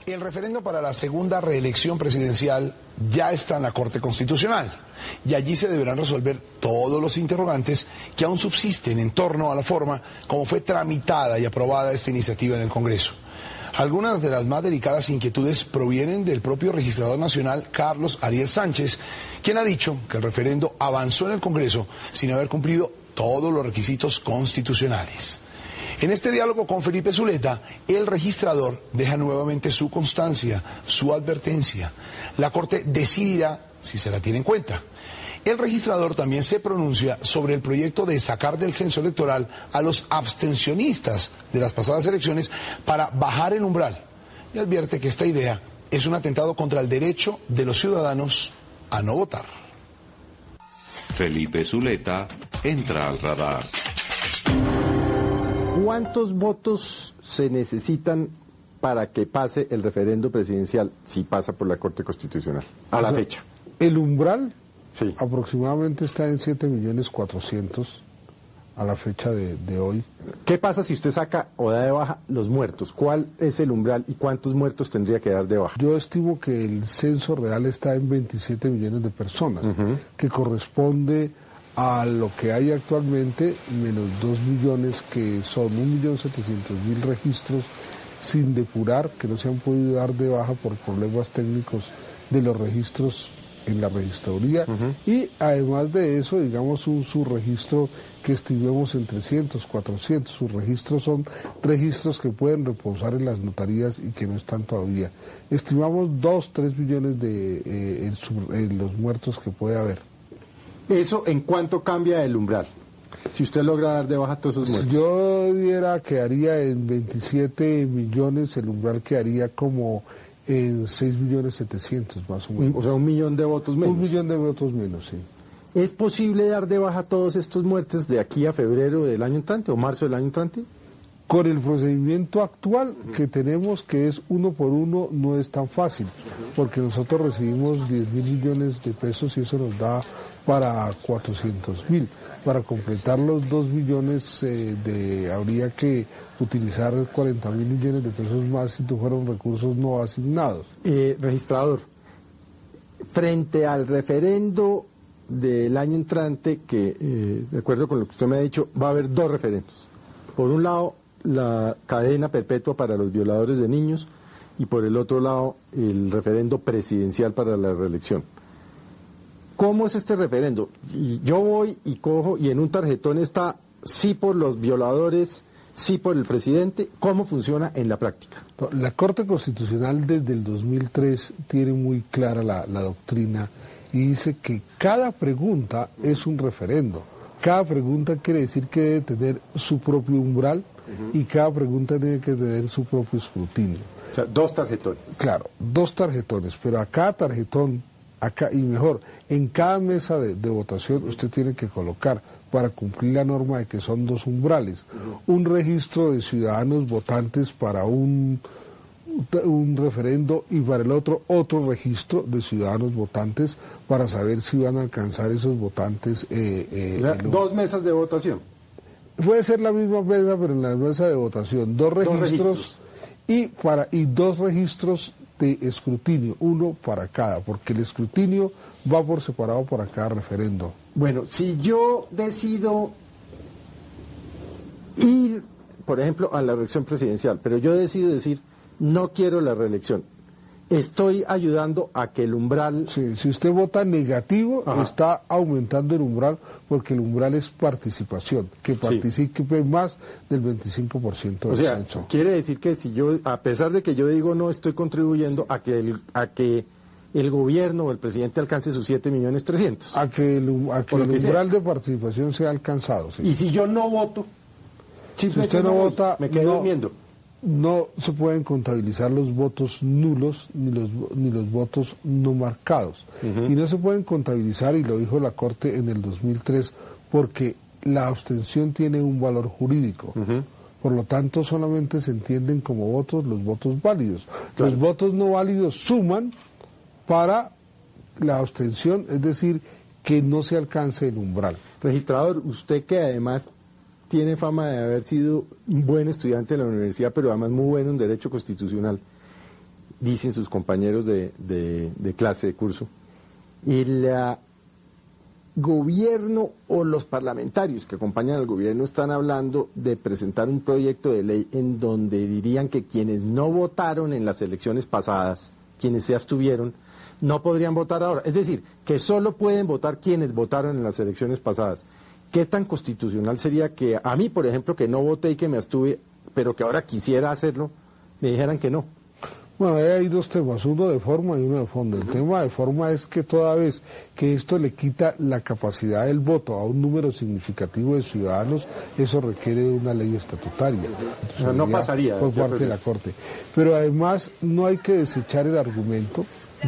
El referendo para la segunda reelección presidencial ya está en la Corte Constitucional y allí se deberán resolver todos los interrogantes que aún subsisten en torno a la forma como fue tramitada y aprobada esta iniciativa en el Congreso. Algunas de las más delicadas inquietudes provienen del propio registrador nacional Carlos Ariel Sánchez, quien ha dicho que el referendo avanzó en el Congreso sin haber cumplido todos los requisitos constitucionales. En este diálogo con Felipe Zuleta, el registrador deja nuevamente su constancia, su advertencia. La Corte decidirá si se la tiene en cuenta. El registrador también se pronuncia sobre el proyecto de sacar del censo electoral a los abstencionistas de las pasadas elecciones para bajar el umbral. Y advierte que esta idea es un atentado contra el derecho de los ciudadanos a no votar. Felipe Zuleta entra al radar. ¿Cuántos votos se necesitan para que pase el referendo presidencial si pasa por la Corte Constitucional a la fecha? El umbral sí, aproximadamente está en 7.400.000 a la fecha de hoy. ¿Qué pasa si usted saca o da de baja los muertos? ¿Cuál es el umbral y cuántos muertos tendría que dar de baja? Yo estimo que el censo real está en 27 millones de personas, que corresponde a lo que hay actualmente, menos 2 millones, que son 1.700.000 registros sin depurar, que no se han podido dar de baja por problemas técnicos de los registros en la registraduría, y además de eso, digamos, un subregistro que estimemos en 300, 400, sus registros son registros que pueden reposar en las notarías y que no están todavía. Estimamos 2, 3 millones de los muertos que puede haber. ¿Eso en cuánto cambia el umbral? Si usted logra dar de baja todos esos muertos. Si yo diera que haría en 27 millones, el umbral quedaría como en 6.700.000 más o menos. O sea, 1 millón de votos menos. 1 millón de votos menos, sí. ¿Es posible dar de baja todos estos muertos de aquí a febrero del año entrante o marzo del año entrante? Con el procedimiento actual que tenemos, que es 1 por 1, no es tan fácil, porque nosotros recibimos 10.000 millones de pesos y eso nos da para 400.000. Para completar los 2 millones habría que utilizar 40.000 millones de pesos más si fueron recursos no asignados. Registrador, frente al referendo del año entrante, que de acuerdo con lo que usted me ha dicho, va a haber 2 referendos. Por un lado, la cadena perpetua para los violadores de niños y por el otro lado, el referendo presidencial para la reelección. ¿Cómo es este referendo? Y yo voy y cojo y en un tarjetón está sí por los violadores, sí por el presidente. ¿Cómo funciona en la práctica? La Corte Constitucional desde el 2003 tiene muy clara la doctrina y dice que cada pregunta es un referendo. Cada pregunta quiere decir que debe tener su propio umbral y cada pregunta tiene que tener su propio escrutinio. O sea, 2 tarjetones. Claro, 2 tarjetones, pero a cada tarjetón, y mejor, en cada mesa de votación usted tiene que colocar, para cumplir la norma de que son 2 umbrales, un registro de ciudadanos votantes para un referendo y para el otro registro de ciudadanos votantes para saber si van a alcanzar esos votantes. 2 mesas de votación. Puede ser la misma mesa, pero en la mesa de votación 2 registros. Y 2 registros de escrutinio, 1 para cada, porque el escrutinio va por separado para cada referendo. Bueno, si yo decido ir, por ejemplo, a la reelección presidencial, pero yo decido decir, no quiero la reelección, estoy ayudando a que el umbral... Sí, si usted vota negativo, está aumentando el umbral, porque el umbral es participación, que participe más del 25% del censo. Quiere decir que si yo, a pesar de que yo digo no, estoy contribuyendo a que el gobierno o el presidente alcance sus 7.300.000. A que el umbral de participación sea alcanzado. Sí. Y si yo no voto, si usted no vota, me quedo durmiendo. No se pueden contabilizar los votos nulos ni los votos no marcados. Y no se pueden contabilizar, y lo dijo la Corte en el 2003, porque la abstención tiene un valor jurídico. Por lo tanto, solamente se entienden como votos los votos válidos. Claro. Los votos no válidos suman para la abstención, es decir, que no se alcance el umbral. Registrador, usted que además tiene fama de haber sido un buen estudiante de la universidad, pero además muy bueno en Derecho Constitucional. dicen sus compañeros de clase, de curso, el gobierno o los parlamentarios que acompañan al gobierno están hablando de presentar un proyecto de ley en donde dirían que quienes no votaron en las elecciones pasadas, quienes se abstuvieron, no podrían votar ahora. Es decir, que solo pueden votar quienes votaron en las elecciones pasadas. ¿Qué tan constitucional sería que a mí, por ejemplo, que no voté y que me abstuve, pero que ahora quisiera hacerlo, me dijeran que no? Bueno, hay dos temas, uno de forma y uno de fondo. El tema de forma es que toda vez que esto le quita la capacidad del voto a un número significativo de ciudadanos, eso requiere de una ley estatutaria. No pasaría por parte de la Corte. Pero además no hay que desechar el argumento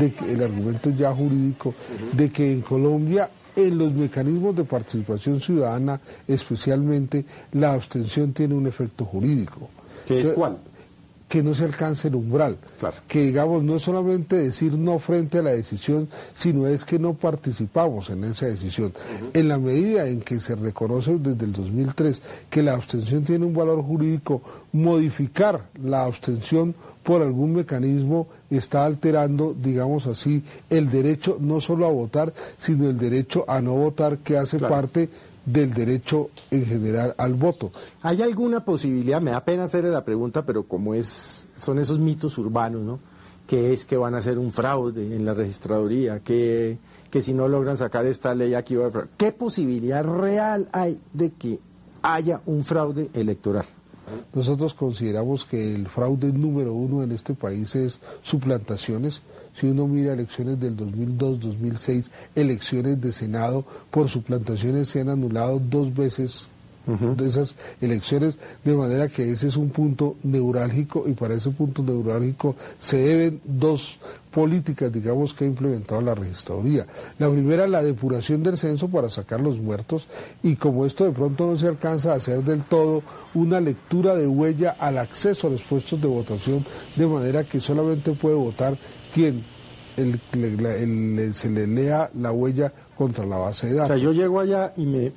ya jurídico de que en Colombia, en los mecanismos de participación ciudadana, especialmente, la abstención tiene un efecto jurídico. ¿Qué es cuál? Que no se alcance el umbral, claro. Que digamos no es solamente decir no frente a la decisión, sino es que no participamos en esa decisión. En la medida en que se reconoce desde el 2003 que la abstención tiene un valor jurídico, modificar la abstención por algún mecanismo está alterando, digamos así, el derecho no solo a votar, sino el derecho a no votar, que hace parte del derecho en general al voto. ¿Hay alguna posibilidad? Me da pena hacerle la pregunta, pero como son esos mitos urbanos, ¿no? Que es que van a hacer un fraude en la registraduría, que si no logran sacar esta ley aquí va a haber. ¿Qué posibilidad real hay de que haya un fraude electoral? Nosotros consideramos que el fraude número uno en este país es suplantaciones. Si uno mira elecciones del 2002, 2006, elecciones de Senado, por suplantaciones se han anulado 2 veces de esas elecciones, de manera que ese es un punto neurálgico, y para ese punto neurálgico se deben 2 políticas, digamos, que ha implementado la registraduría. La primera, la depuración del censo para sacar los muertos, y como esto de pronto no se alcanza a hacer del todo, una lectura de huella al acceso a los puestos de votación, de manera que solamente puede votar quien se le lea la huella contra la base de datos. O sea, yo llego allá y me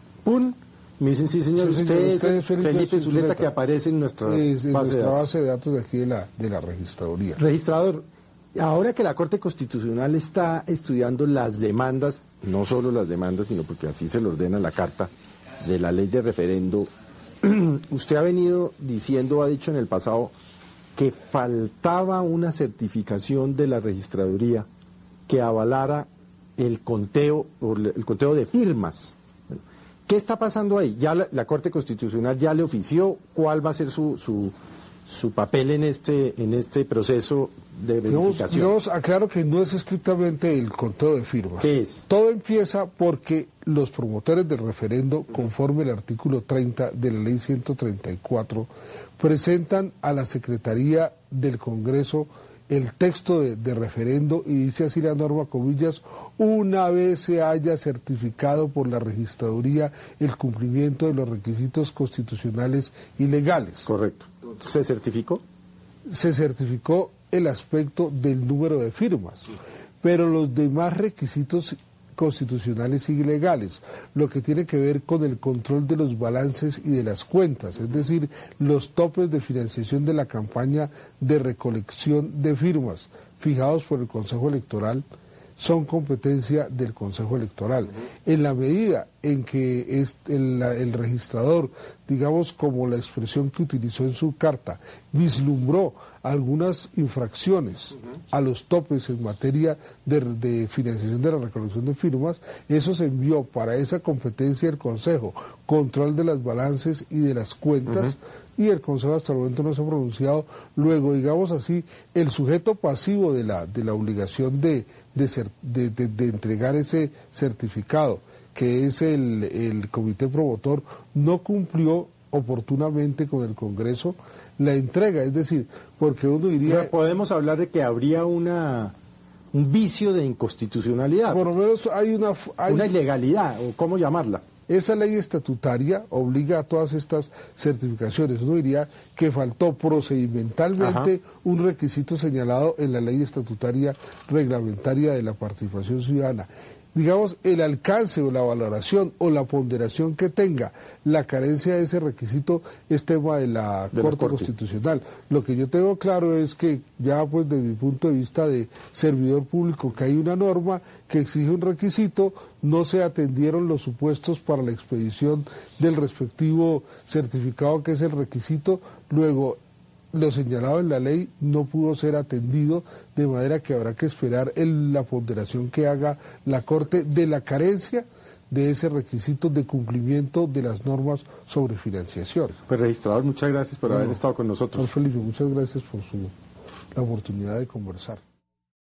dicen, sí señor, usted es Felipe Zuleta, que aparece en nuestra base de datos de aquí de la registraduría. Registrador, ahora que la Corte Constitucional está estudiando las demandas, no solo las demandas, sino porque así se le ordena la carta de la ley de referendo, usted ha venido diciendo, ha dicho en el pasado, que faltaba una certificación de la registraduría que avalara el conteo de firmas. ¿Qué está pasando ahí? Ya la Corte Constitucional ya le ofició cuál va a ser su papel en este proceso de verificación. Aclaro que no es estrictamente el conteo de firmas. ¿Qué es? Todo empieza porque los promotores del referendo, conforme el artículo 30 de la ley 134, presentan a la Secretaría del Congreso el texto de referendo, y dice así la norma, comillas, una vez se haya certificado por la registraduría el cumplimiento de los requisitos constitucionales y legales. Correcto. ¿Se certificó? Se certificó el aspecto del número de firmas, pero los demás requisitos constitucionales y legales, lo que tiene que ver con el control de los balances y de las cuentas, es decir, los topes de financiación de la campaña de recolección de firmas fijados por el Consejo Electoral, son competencia del Consejo Electoral. En la medida en que el registrador, digamos como la expresión que utilizó en su carta, vislumbró algunas infracciones a los topes en materia de financiación de la recolección de firmas, eso se envió para esa competencia del Consejo, control de las balances y de las cuentas, y el Consejo hasta el momento no se ha pronunciado. Luego, digamos así, el sujeto pasivo de la obligación de entregar ese certificado, que es el comité promotor, no cumplió oportunamente con el Congreso la entrega, es decir, porque uno diría... Pero podemos hablar de que habría un vicio de inconstitucionalidad. Por lo menos hay una ilegalidad, o cómo llamarla. Esa ley estatutaria obliga a todas estas certificaciones. Uno diría que faltó procedimentalmente un requisito señalado en la ley estatutaria reglamentaria de la participación ciudadana. digamos, el alcance o la valoración o la ponderación que tenga la carencia de ese requisito es tema de la Corte Constitucional. Lo que yo tengo claro es que ya pues desde mi punto de vista de servidor público, que hay una norma que exige un requisito, no se atendieron los supuestos para la expedición del respectivo certificado que es el requisito, luego lo señalado en la ley no pudo ser atendido, de manera que habrá que esperar la ponderación que haga la Corte de la carencia de ese requisito de cumplimiento de las normas sobre financiación. Pues registrador, muchas gracias por haber estado con nosotros. Don Felipe, muchas gracias por la oportunidad de conversar.